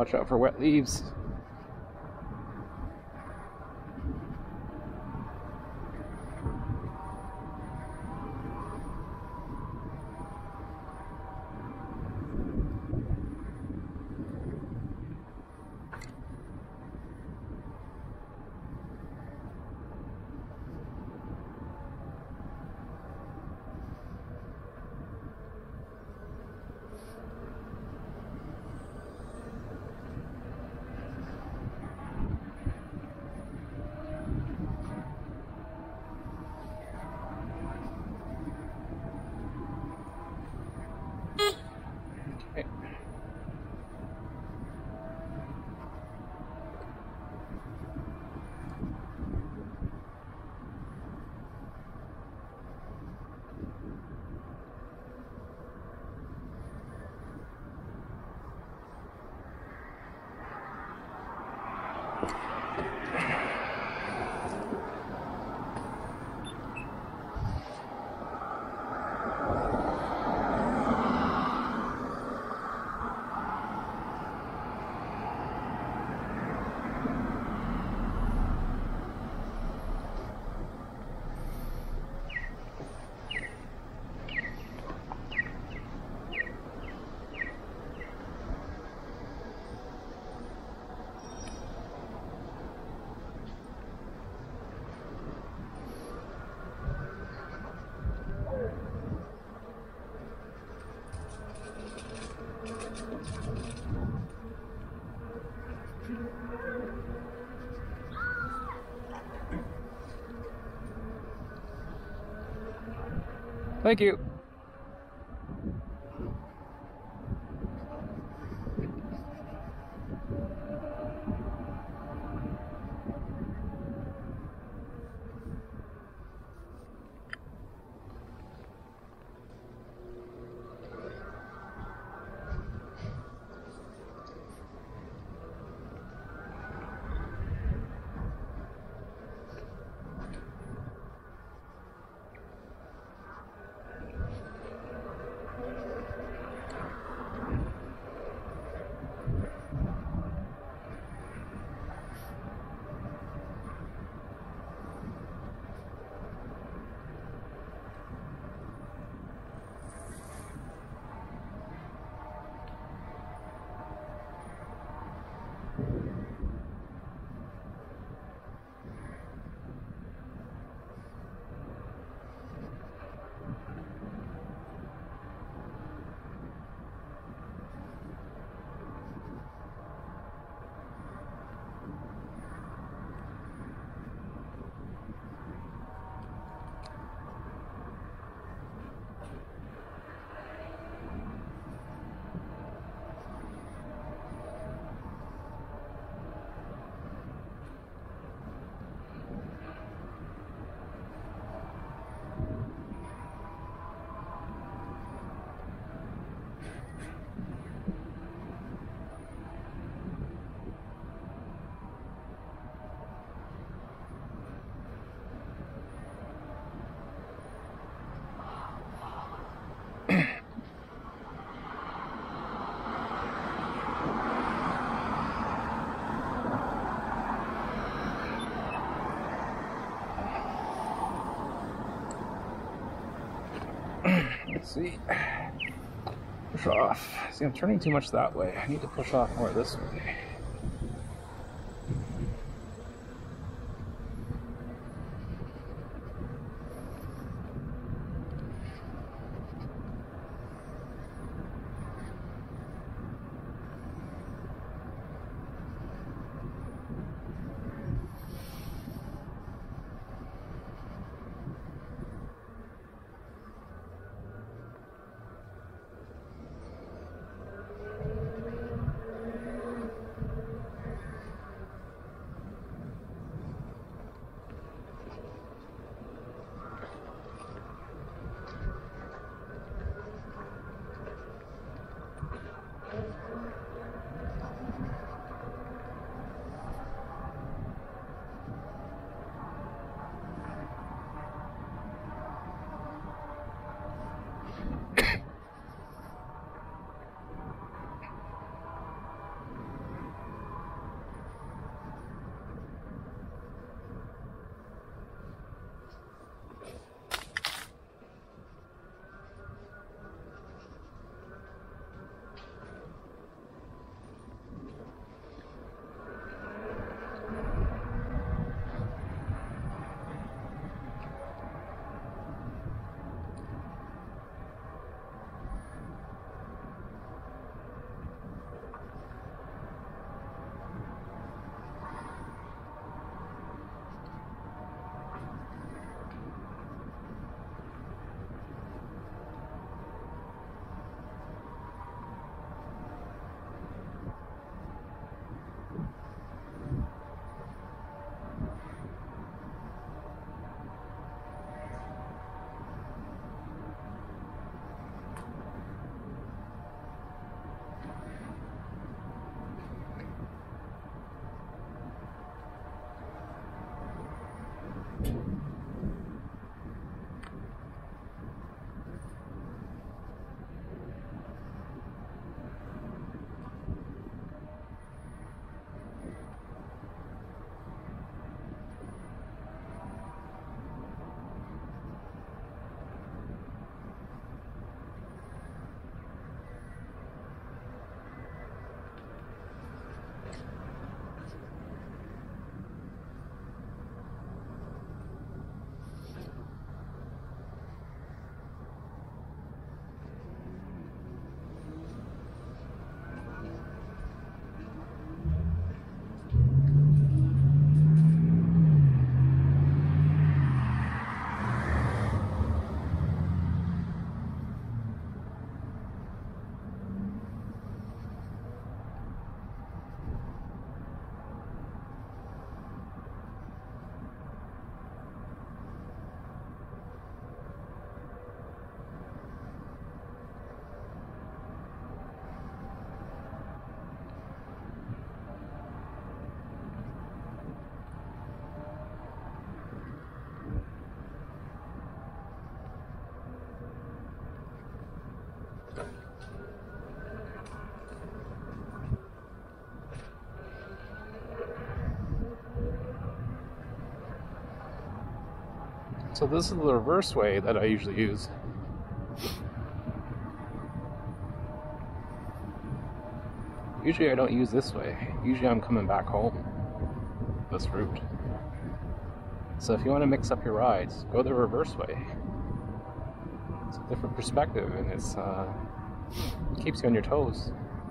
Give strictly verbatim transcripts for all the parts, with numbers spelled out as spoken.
watch out for wet leaves. Thank you. Let's see. Push off. See, I'm turning too much that way. I need to push off more this way. So this is the reverse way that I usually use. Usually I don't use this way. Usually I'm coming back home this route. So if you want to mix up your rides, go the reverse way. It's a different perspective, and it's uh, it keeps you on your toes.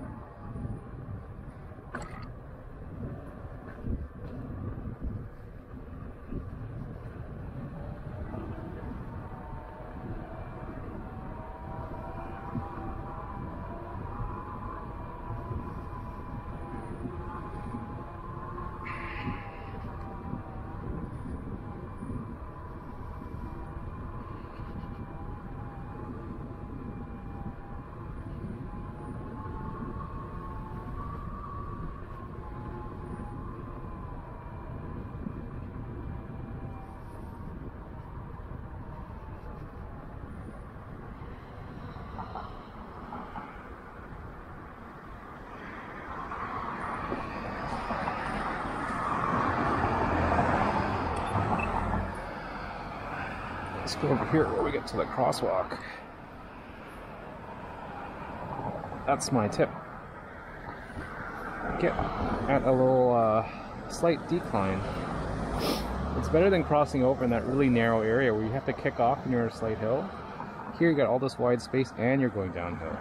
Let's go over here where we get to the crosswalk. That's my tip. Get at a little uh, slight decline. It's better than crossing over in that really narrow area where you have to kick off and you're a slight hill. Here you got all this wide space and you're going downhill.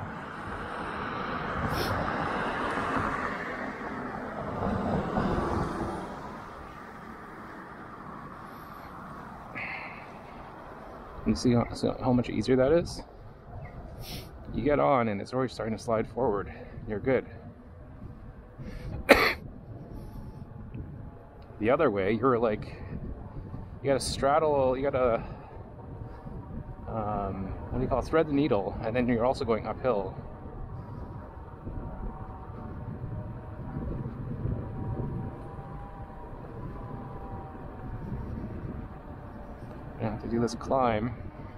You see how, see how much easier that is? You get on and it's already starting to slide forward. You're good. The other way, you're like, you gotta straddle, you gotta, um, what do you call it, thread the needle, and then you're also going uphill. I have to do this climb.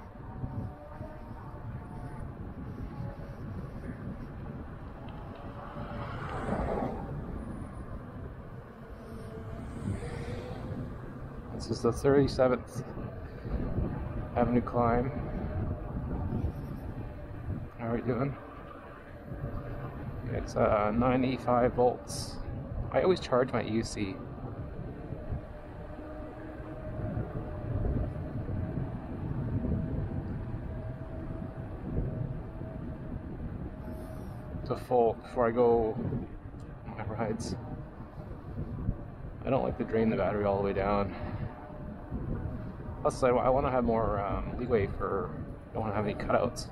This is the thirty-seventh Avenue climb. How are we doing? It's uh, ninety-five volts. I always charge my U C. To full before I go on my rides. I don't like to drain the battery all the way down. Plus, I, I want to have more um, leeway for, I don't want to have any cutouts.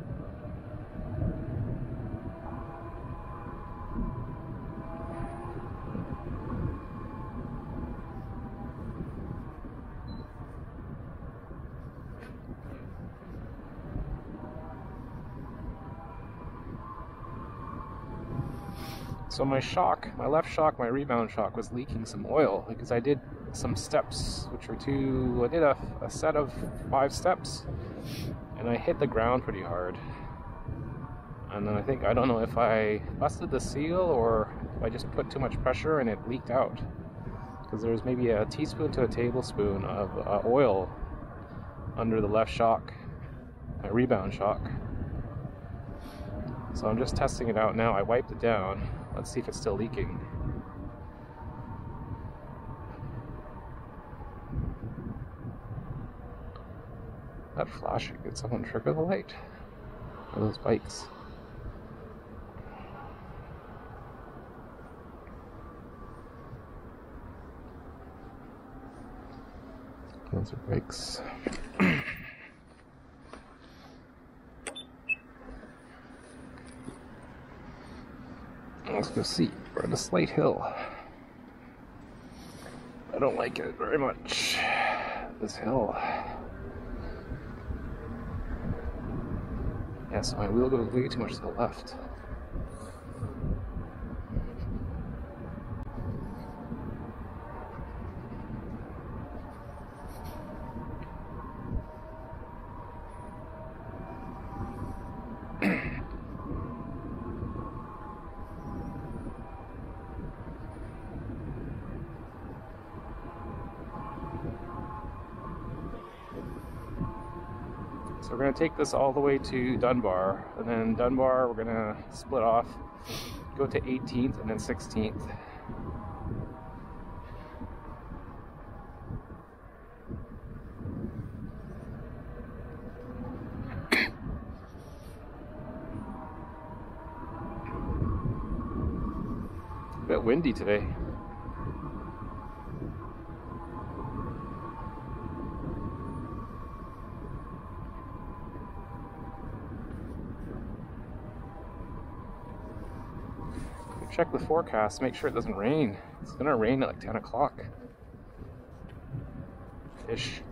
So my shock, my left shock, my rebound shock was leaking some oil because I did some steps, which were two, I did a, a set of five steps and I hit the ground pretty hard. And then I think, I don't know if I busted the seal or if I just put too much pressure and it leaked out. Because there was maybe a teaspoon to a tablespoon of uh, oil under the left shock, my rebound shock. So I'm just testing it out now. I wiped it down. Let's see if it's still leaking. That flashing, did someone trigger the light? Or those bikes? Those are brakes. Let's go see. We're on a slight hill. I don't like it very much, this hill. Yeah, so my wheel goes way too much to the left. So we're going to take this all the way to Dunbar, and then Dunbar we're going to split off, go to eighteenth and then sixteenth. A bit windy today. Check the forecast, make sure it doesn't rain. It's gonna rain at like ten o'clock. Ish.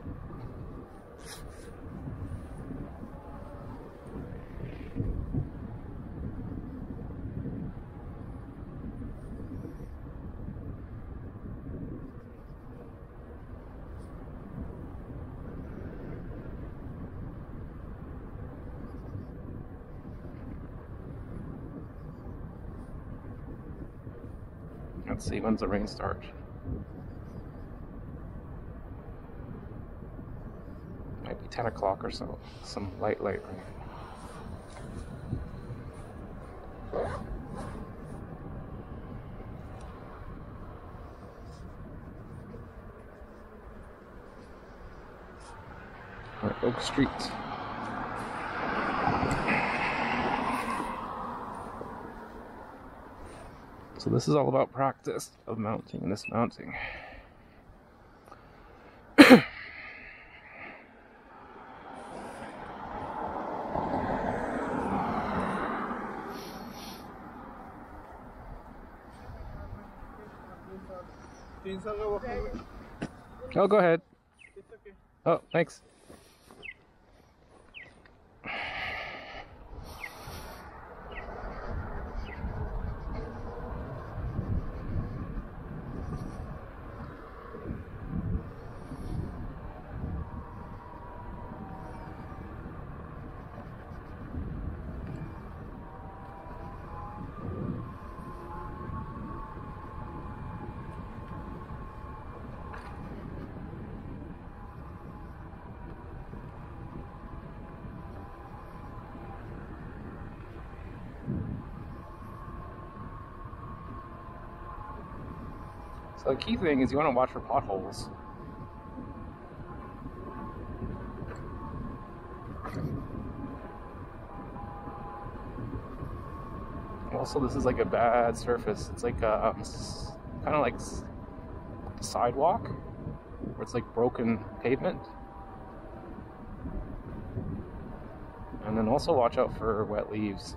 Let's see, when's the rain start? Might be ten o'clock or so. Some light, light rain. All right, Oak Street. So this is all about practice of mounting and dismounting. Oh, go ahead. Oh, thanks. So the key thing is you want to watch for potholes. Also, this is like a bad surface. It's like a, um, kind of like sidewalk, where it's like broken pavement. And then also watch out for wet leaves.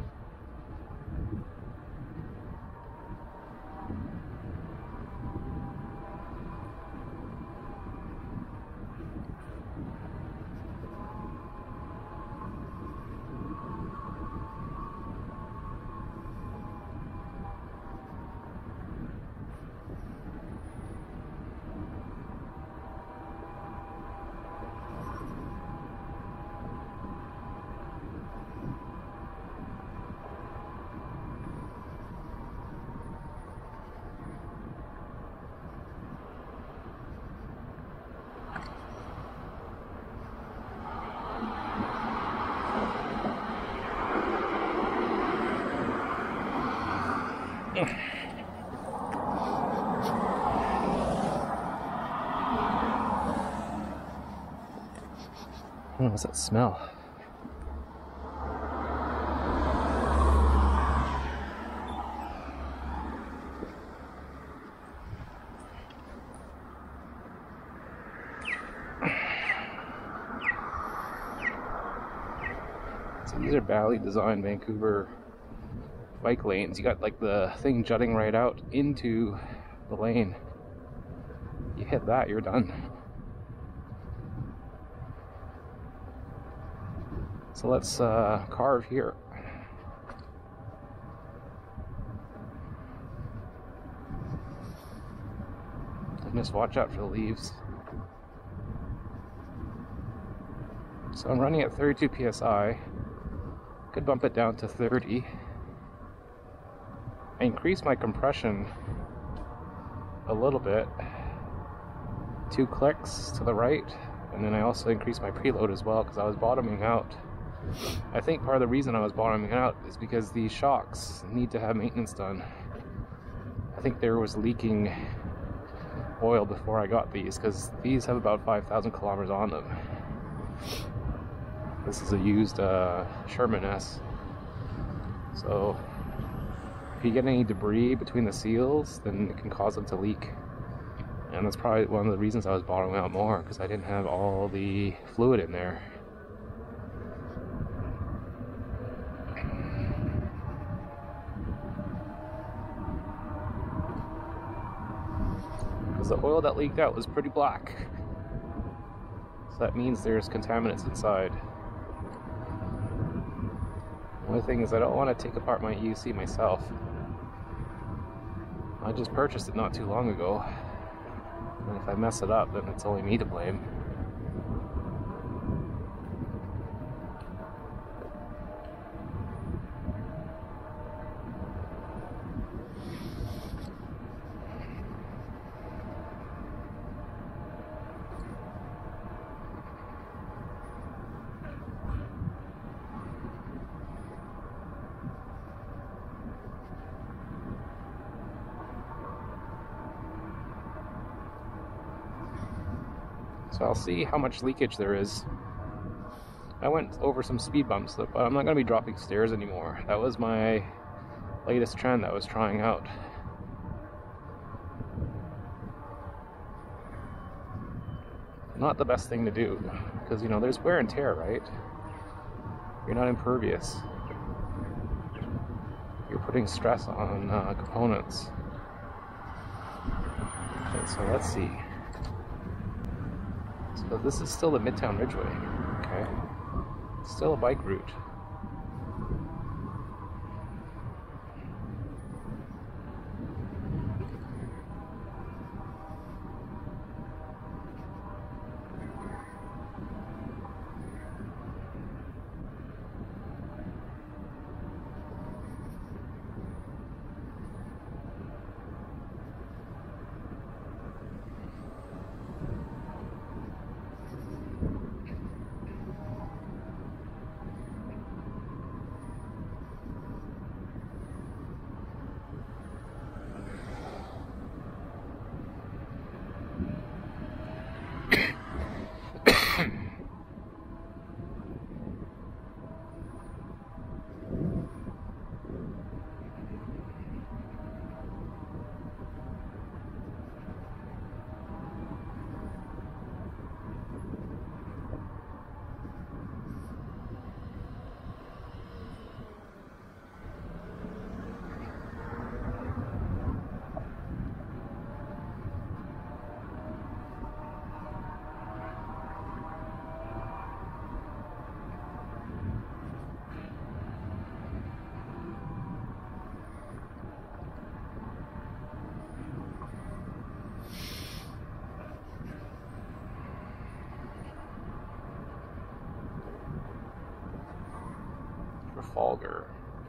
Oh, what's that smell? So these are Bally designed Vancouver bike lanes. You got like the thing jutting right out into the lane. You hit that, you're done. So let's uh, carve here. And just watch out for the leaves. So I'm running at thirty-two P S I. Could bump it down to thirty. I increase my compression a little bit. Two clicks to the right. And then I also increased my preload as well because I was bottoming out. I think part of the reason I was bottoming out is because these shocks need to have maintenance done. I think there was leaking oil before I got these, because these have about five thousand kilometers on them. This is a used uh, Sherman S. So if you get any debris between the seals, then it can cause them to leak. And that's probably one of the reasons I was bottoming out more, because I didn't have all the fluid in there. Because the oil that leaked out was pretty black. So that means there's contaminants inside. The only thing is I don't want to take apart my E U C myself. I just purchased it not too long ago. And if I mess it up, then it's only me to blame. So I'll see how much leakage there is. I went over some speed bumps, but I'm not going to be dropping stairs anymore. That was my latest trend that I was trying out. Not the best thing to do, because, you know, there's wear and tear, right? You're not impervious. You're putting stress on uh, components. Okay, so let's see. So this is still the Midtown Ridgeway, okay? It's still a bike route. Trafalgar.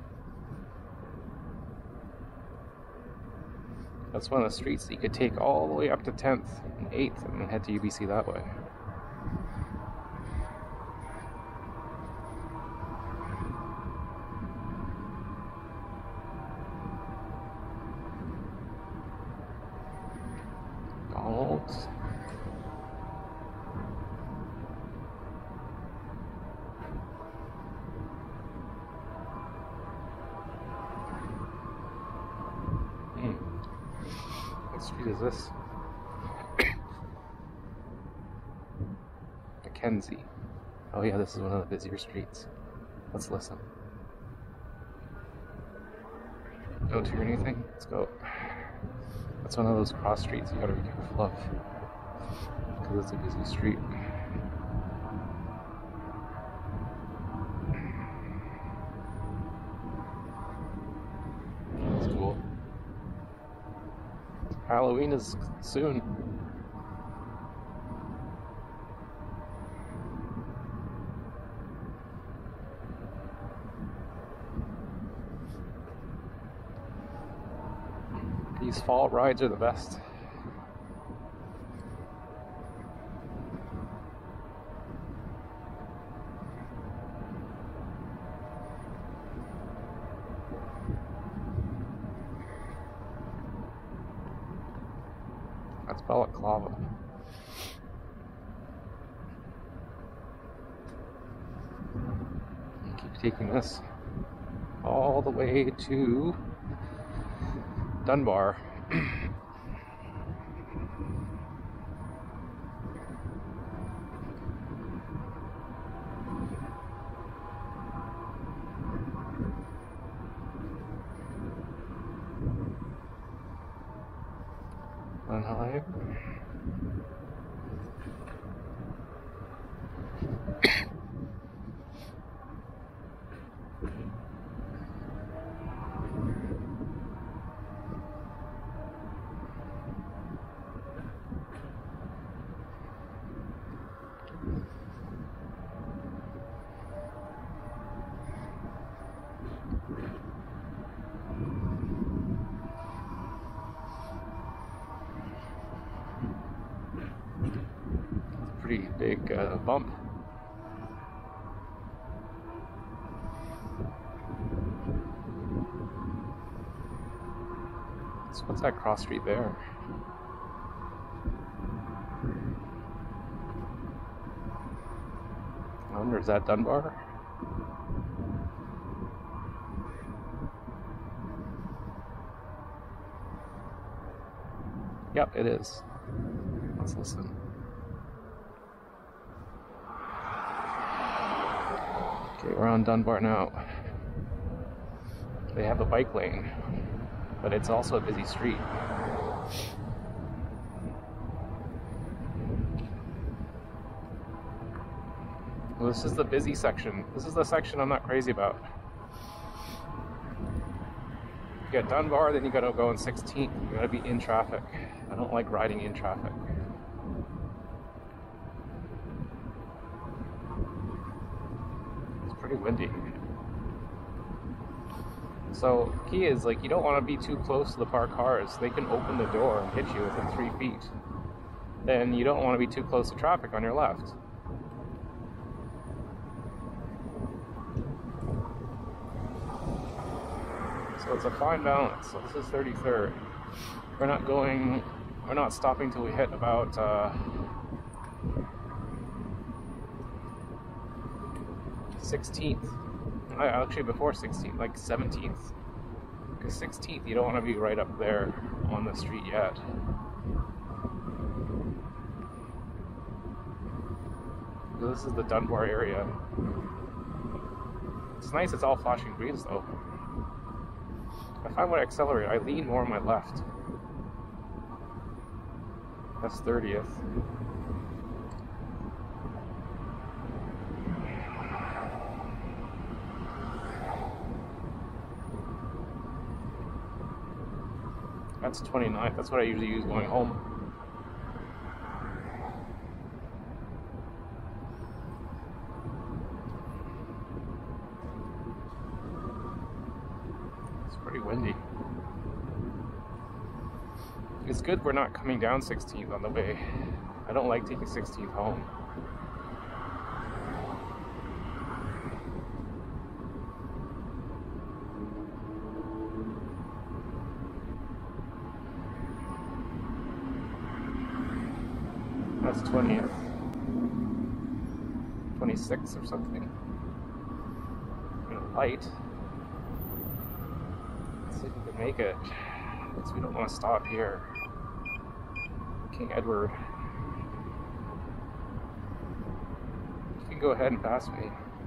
That's one of the streets that you could take all the way up to tenth and eighth and then head to U B C that way. Donald's. What street is this? Mackenzie. Oh yeah, this is one of the busier streets. Let's listen. Don't hear anything? Let's go. That's one of those cross streets you gotta be careful of, because it's a busy street. That's cool. Halloween is soon. These fall rides are the best. That's Balaclava. Keep taking this all the way to Dunbar. Anaheim. Pretty big uh, bump. So what's that cross street there? I wonder, is that Dunbar? Yep, it is. Let's listen. Okay, we're on Dunbar now. They have a bike lane, but it's also a busy street. Well, this is the busy section. This is the section I'm not crazy about. You got Dunbar, then you gotta go on sixteenth. You gotta be in traffic. I don't like riding in traffic. Pretty windy. So key is, like, you don't want to be too close to the parked cars. They can open the door and hit you within three feet. Then you don't want to be too close to traffic on your left. So it's a fine balance. So this is thirty-third. We're not going, we're not stopping till we hit about uh, sixteenth. Actually, before sixteenth, like seventeenth. Because sixteenth, you don't want to be right up there on the street yet. So this is the Dunbar area. It's nice, it's all flashing greens though. I find when I accelerate, I lean more on my left. That's thirtieth. That's twenty-ninth. That's what I usually use going home. It's pretty windy. It's good we're not coming down sixteenth on the way. I don't like taking sixteenth home. That's twentieth. twenty-sixth or something. Light. Let's see if we can make it. Because we don't want to stop here. King Edward. You can go ahead and pass me.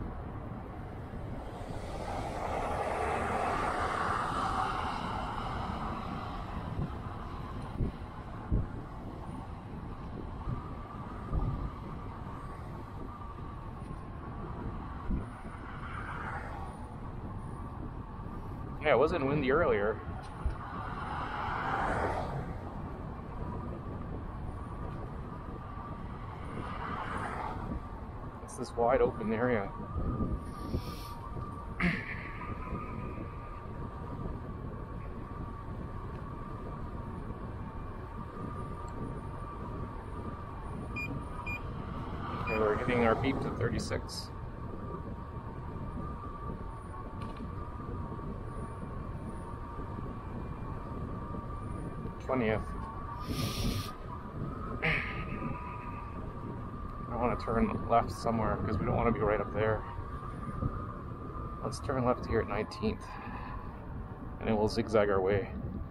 Yeah, it wasn't windy earlier. It's this wide open area. Okay, we're getting our beep to thirty-six. twentieth. I want to turn left somewhere because we don't want to be right up there. Let's turn left here at nineteenth, and then we'll zigzag our way.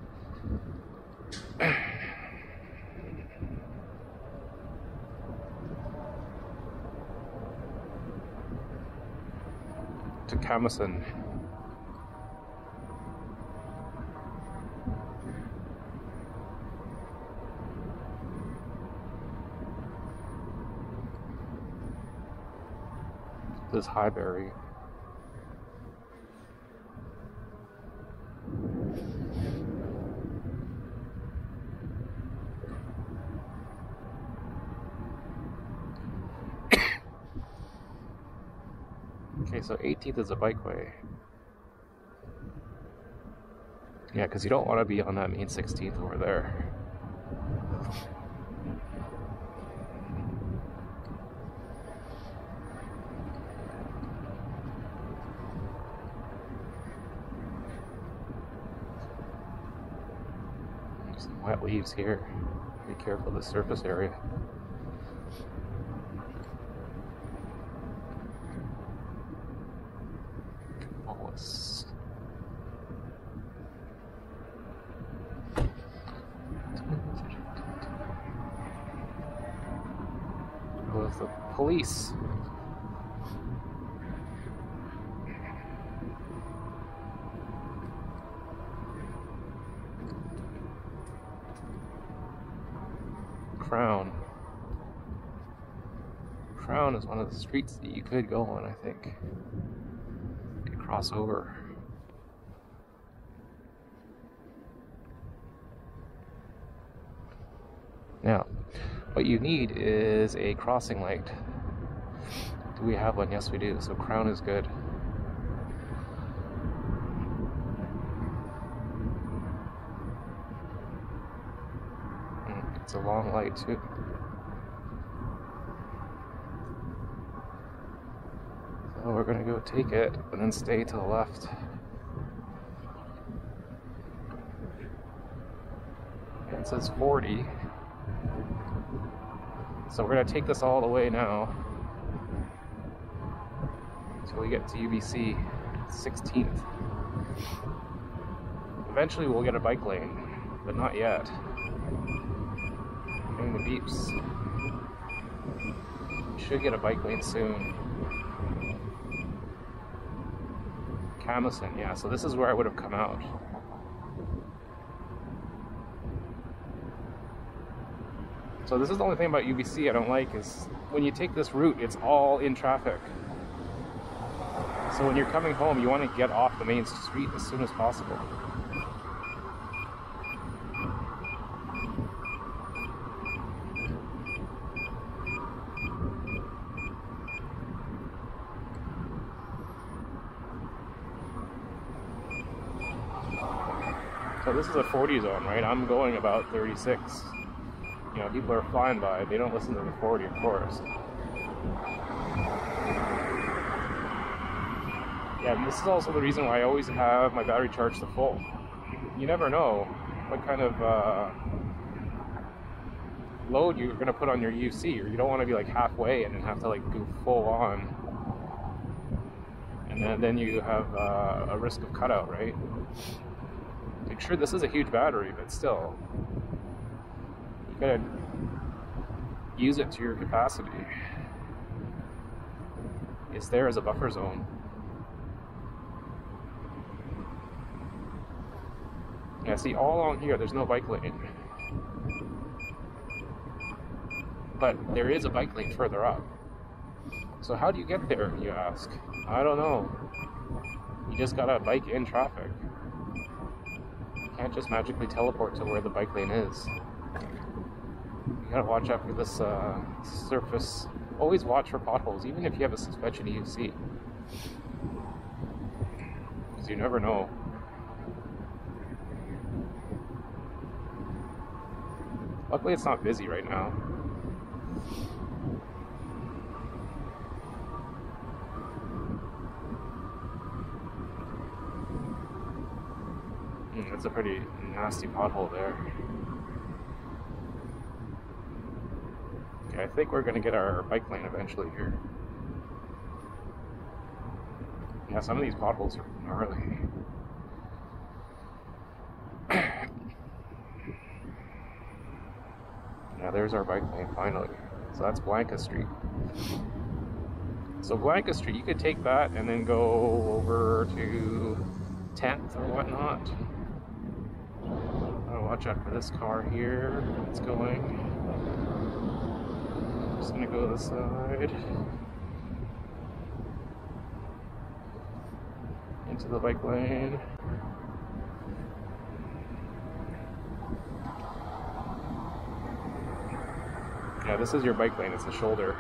To Camosun. This is Highbury. Okay, so eighteenth is a bikeway. Yeah, because you don't want to be on that main sixteenth over there. There's some wet leaves here. Be careful of the surface area. With the police. Crown. Crown is one of the streets that you could go on, I think. You could cross over. Now, what you need is a crossing light. Do we have one? Yes, we do. So Crown is good. Mm, it's a long light too. So we're gonna go take it and then stay to the left. It says forty. So we're going to take this all the way now until we get to U B C sixteenth. Eventually we'll get a bike lane, but not yet. Getting the beeps. We should get a bike lane soon. Camosun, yeah, so this is where I would have come out. So this is the only thing about U B C I don't like is when you take this route, it's all in traffic. So when you're coming home, you want to get off the main street as soon as possible. So this is a forty zone, right? I'm going about thirty-six. You know, people are flying by, they don't listen to the forty, of course. Yeah, and this is also the reason why I always have my battery charged to full. You never know what kind of uh, load you're going to put on your U C, or you don't want to be like halfway and then have to like go full on. And then, then you have uh, a risk of cutout, right? Like, sure, this is a huge battery, but still. You gotta use it to your capacity. It's there as a buffer zone. Yeah, see, all along here, there's no bike lane. But there is a bike lane further up. So how do you get there, you ask? I don't know. You just gotta bike in traffic. You can't just magically teleport to where the bike lane is. You gotta watch out for this uh, surface. Always watch for potholes, even if you have a suspension U C. Because you never know. Luckily it's not busy right now. Mm, that's a pretty nasty pothole there. Okay, I think we're gonna get our bike lane eventually here. Yeah, some of these potholes are gnarly. Yeah, there's our bike lane finally. So that's Blanca Street. So Blanca Street, you could take that and then go over to tenth or whatnot. Oh, watch out for this car here. It's going. Just gonna go this side. Into the bike lane. Yeah, this is your bike lane, it's the shoulder.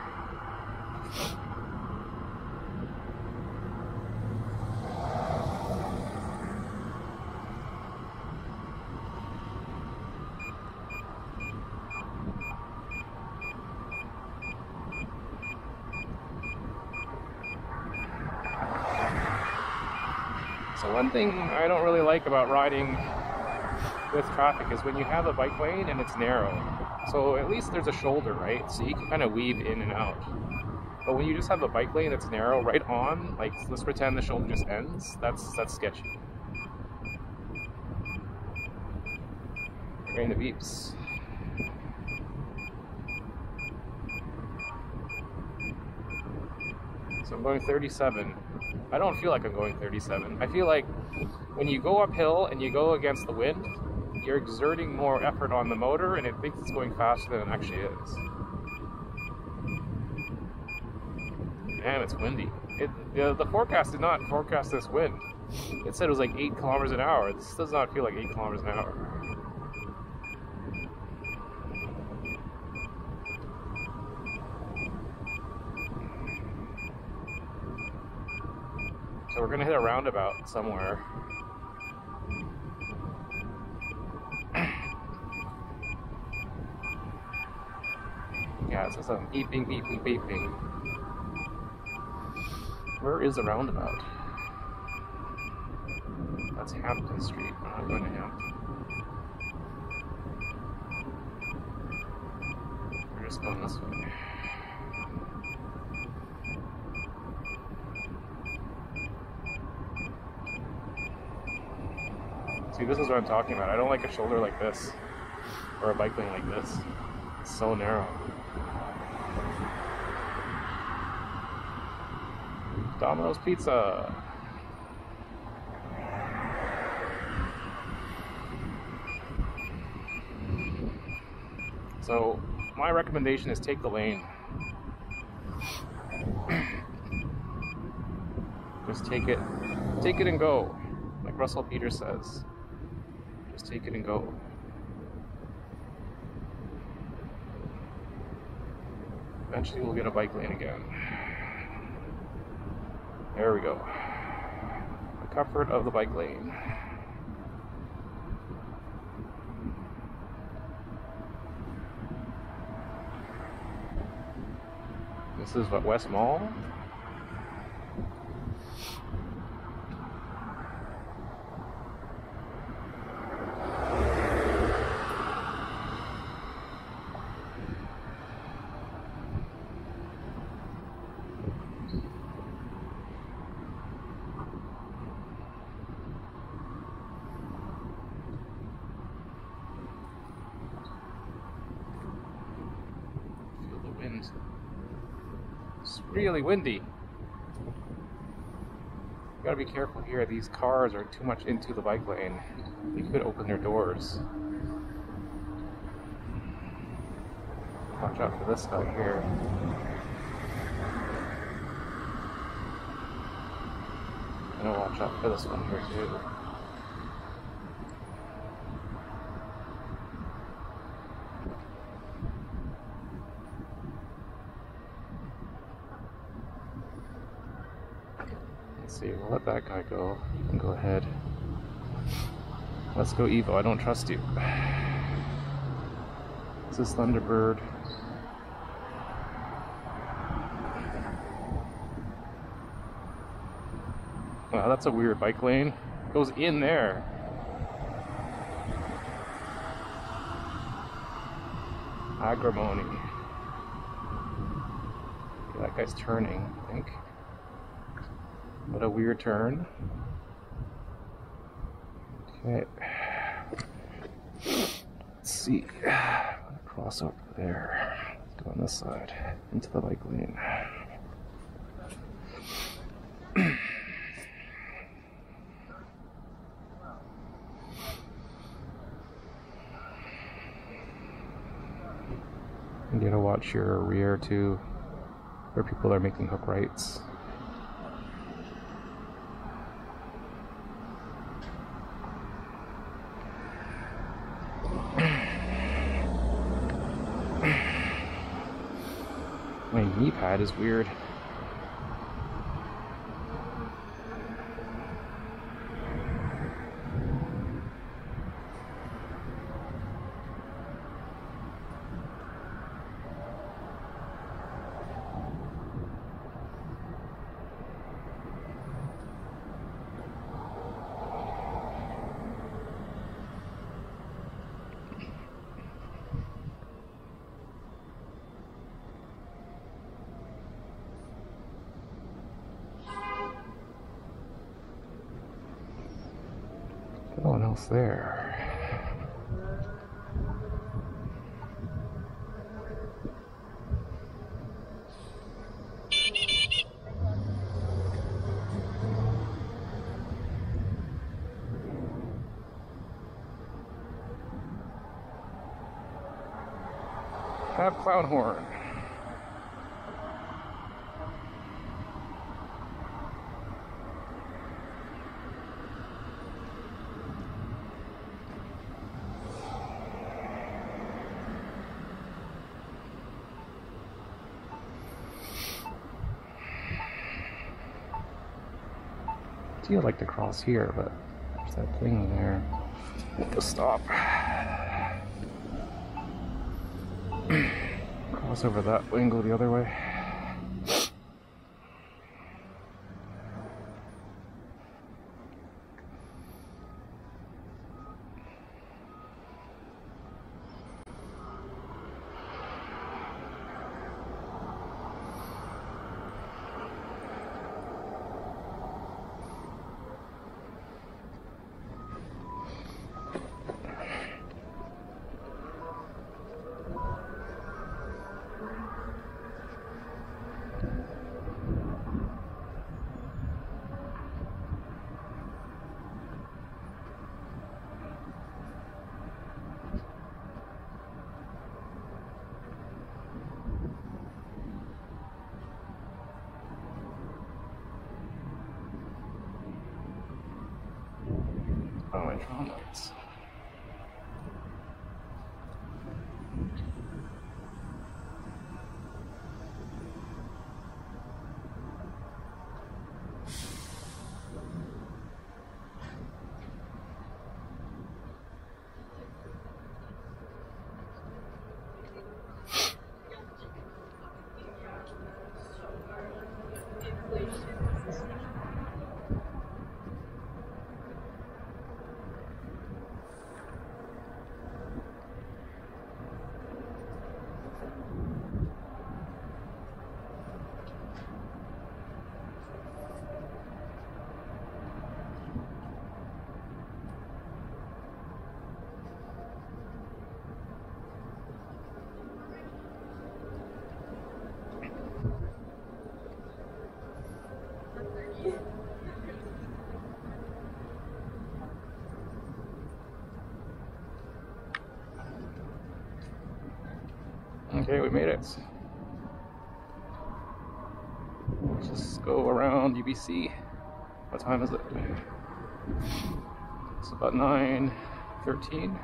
So one thing I don't really like about riding with traffic is when you have a bike lane and it's narrow. So at least there's a shoulder, right? So you can kind of weave in and out. But when you just have a bike lane that's narrow, right on, like let's pretend the shoulder just ends, that's that's sketchy. Getting the beeps. So I'm going thirty-seven. I don't feel like I'm going thirty-seven. I feel like when you go uphill and you go against the wind, you're exerting more effort on the motor and it thinks it's going faster than it actually is. Man, it's windy. It, the, the forecast did not forecast this wind. It said it was like eight kilometers an hour. This does not feel like eight kilometers an hour. So we're gonna hit a roundabout somewhere. Yeah, so some beeping, beeping, beeping. Where is the roundabout? That's Hampton Street. We're not going to Hampton. We're just going this way. See, this is what I'm talking about. I don't like a shoulder like this, or a bike lane like this. It's so narrow. Domino's Pizza. So, my recommendation is take the lane. Just take it, take it and go, like Russell Peters says. Just take it and go. Eventually we'll get a bike lane again. There we go. The comfort of the bike lane. This is what, West Mall? It's really windy. You gotta be careful here. These cars are too much into the bike lane. They could open their doors. Watch out for this guy here. I'm gonna watch out for this one here too. Let's see, we'll let that guy go. You can go ahead. Let's go Evo, I don't trust you. This is Thunderbird. Wow, that's a weird bike lane. It goes in there. Agrimony. that guy's turning, I think. What a weird turn. Okay. Let's see. Cross over there. Let's go on this side. Into the bike lane. You gotta watch your rear too, where people are making hook rights. My knee pad is weird. No one else there. Have clown horn. I'd like to cross here, but there's that thing there. To stop. Cross over that way and go the other way. Oh, my Tron lights. Okay, we made it. Let's just go around U B C. What time is it? It's about nine thirteen.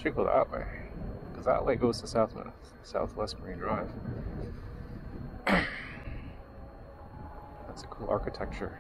should go that way, because that way goes to South Southwest Marine Drive. That's a cool architecture.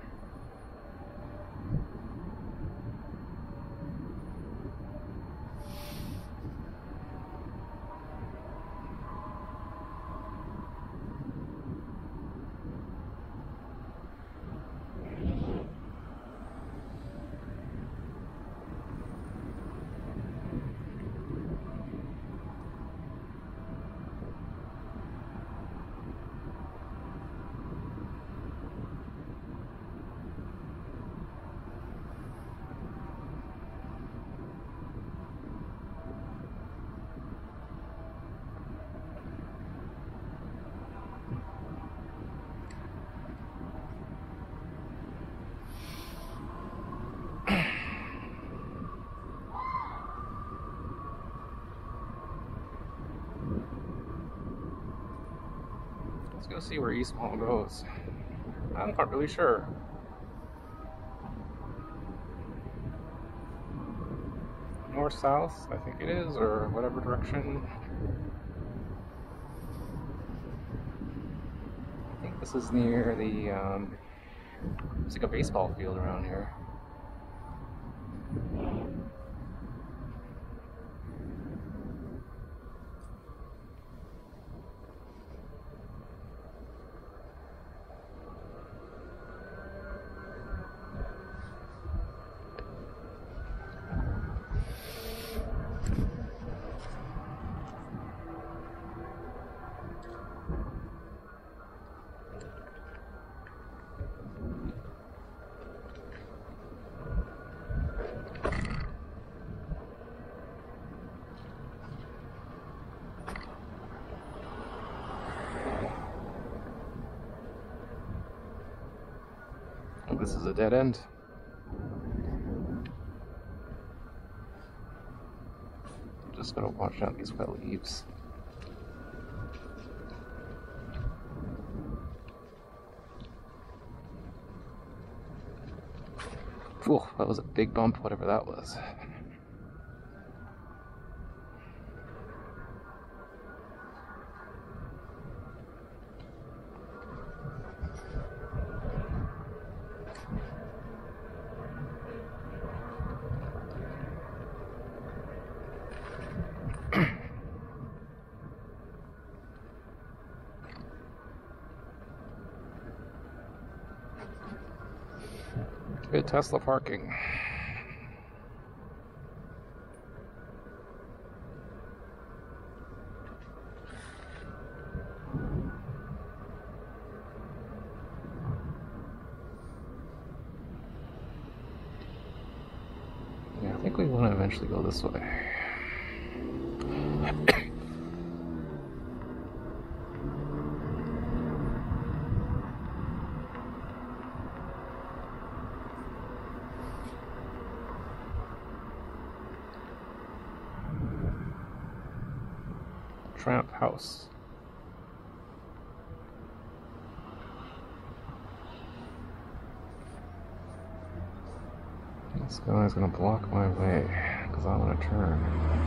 Let's go see where East Mall goes. I'm not really sure. North, south, I think it is, or whatever direction. I think this is near the, um, it's like a baseball field around here. This is a dead end. Just gotta watch out these wet leaves. Whew, that was a big bump, whatever that was. Good Tesla parking. Yeah, I think we want to eventually go this way. Tramp house. This guy's gonna block my way because I want to turn.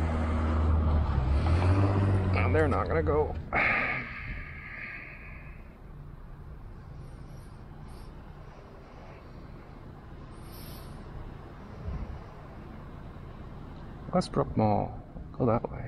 And they're not gonna go. Westbrook Mall. Go that way.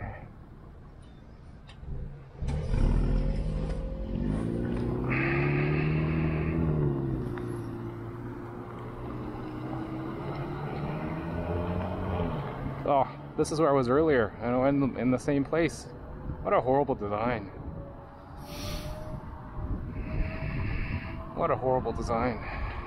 Oh, this is where I was earlier. I know, in the, in the same place. What a horrible design. What a horrible design.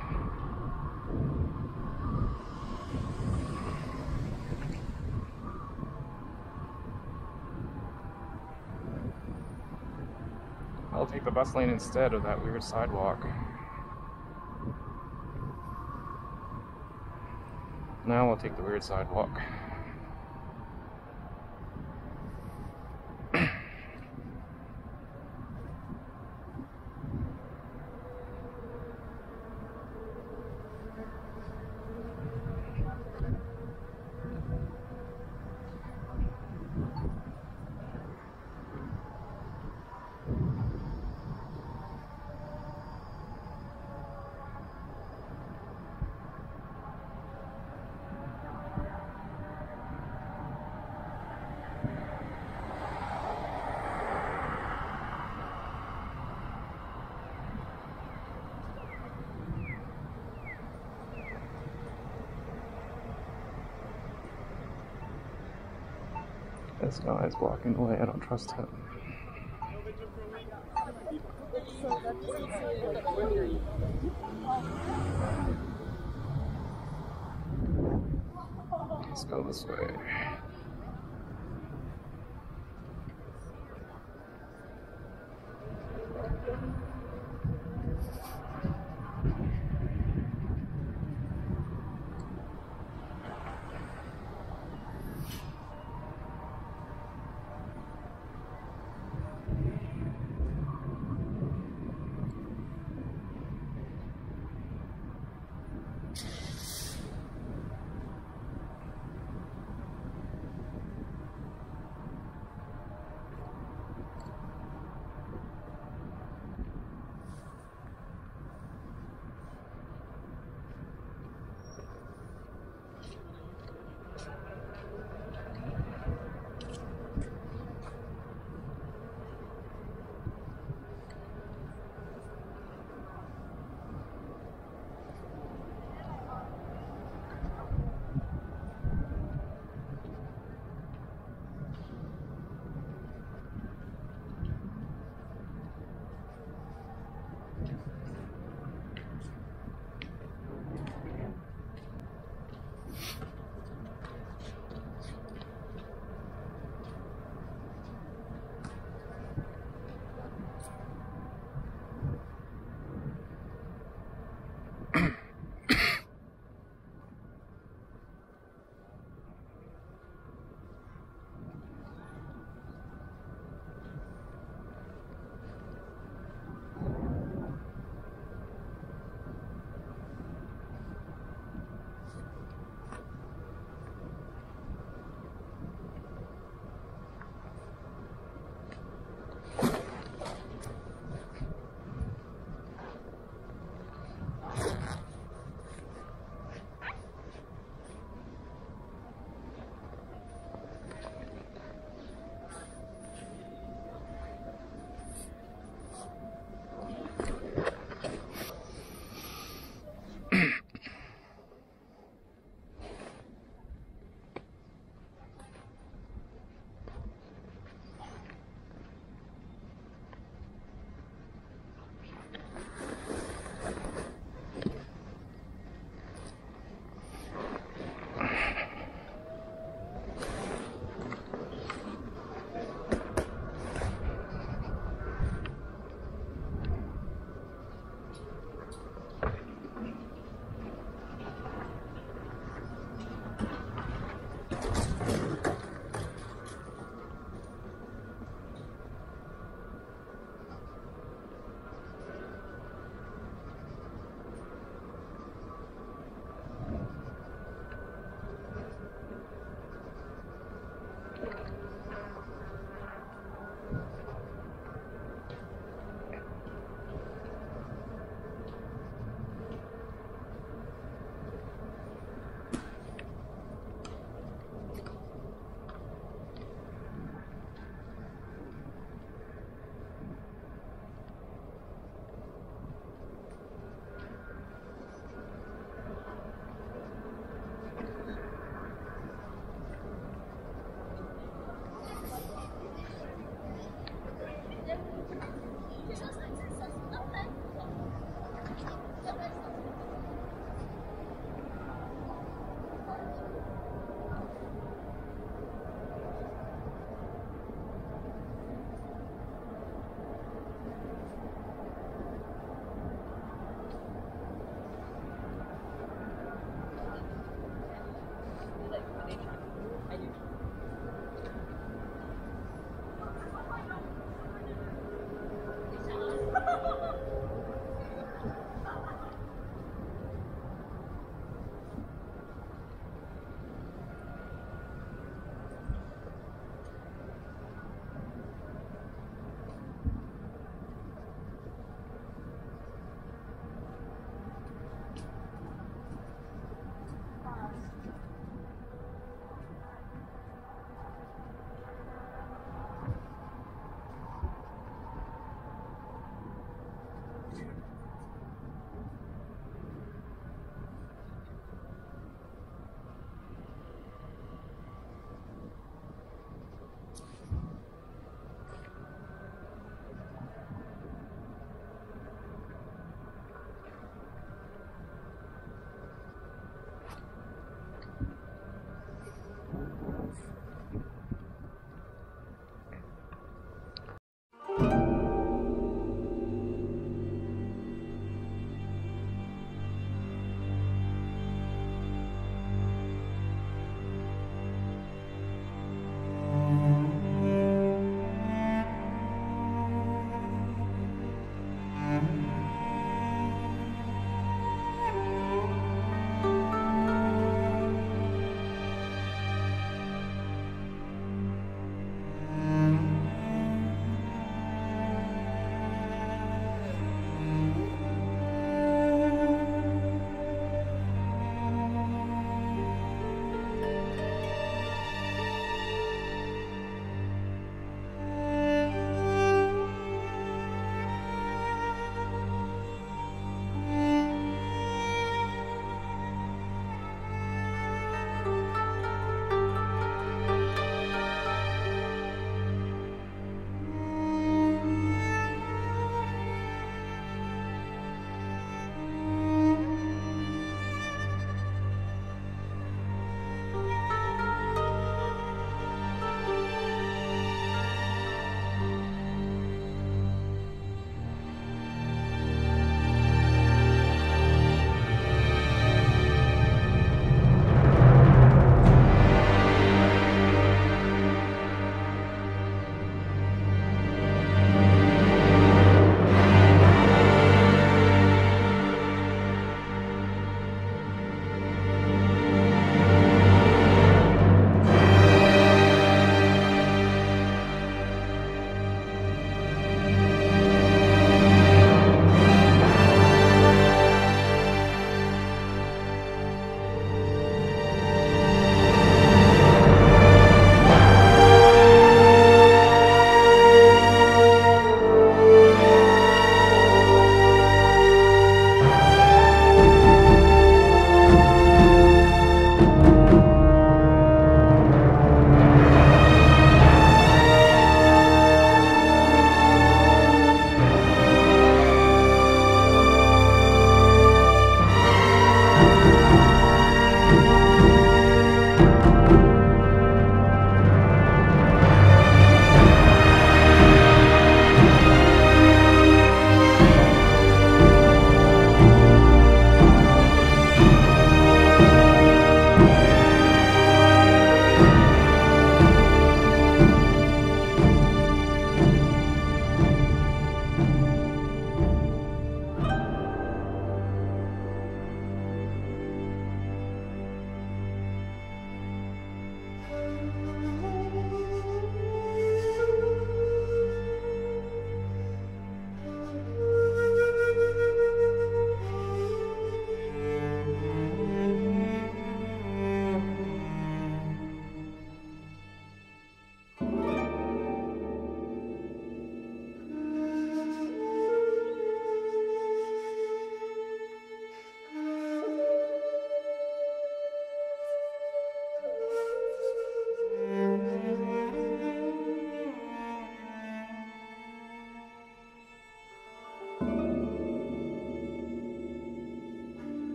I'll take the bus lane instead of that weird sidewalk. Now I'll take the weird sidewalk. This guy is blocking the way. I don't trust him. Let's go this way.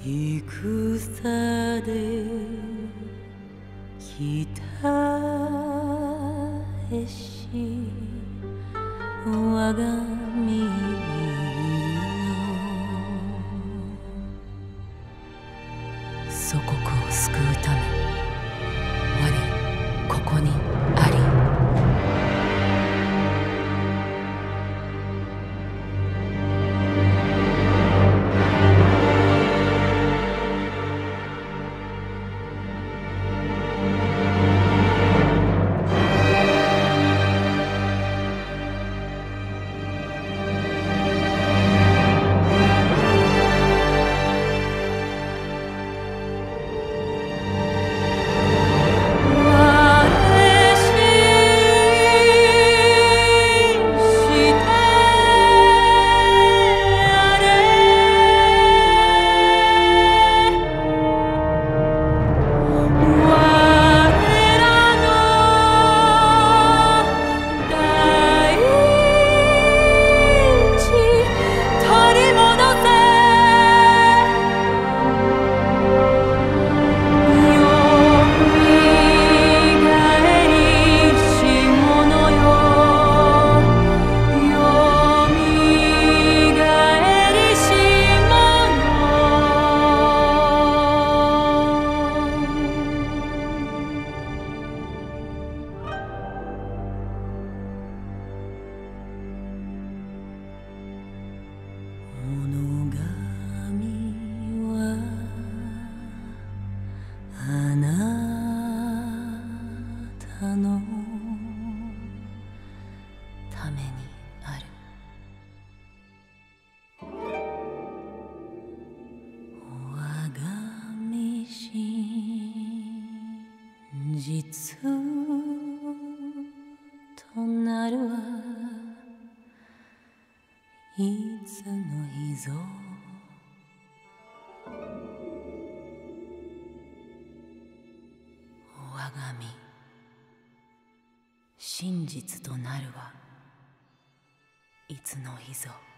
戦で来たえし我が身よ祖国を救うため我ここにありためにある我が身真実となるはいつの日ぞ我が身真実となるはいつの日ぞ